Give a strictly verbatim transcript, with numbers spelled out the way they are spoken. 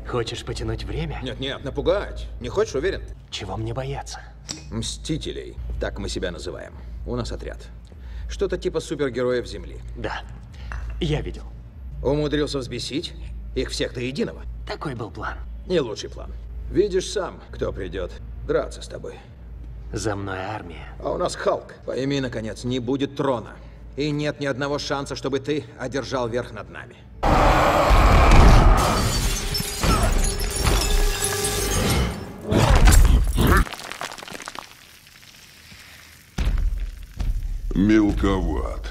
Хочешь потянуть время? Нет-нет, напугать. Не хочешь, уверен? Чего мне бояться? Мстителей. Так мы себя называем. У нас отряд. Что-то типа супергероев Земли. Да, я видел. Умудрился взбесить их всех до единого. Такой был план. Не лучший план. Видишь сам, кто придет драться с тобой. За мной армия. А у нас Халк. Пойми, наконец, не будет трона. И нет ни одного шанса, чтобы ты одержал верх над нами. Мелковат.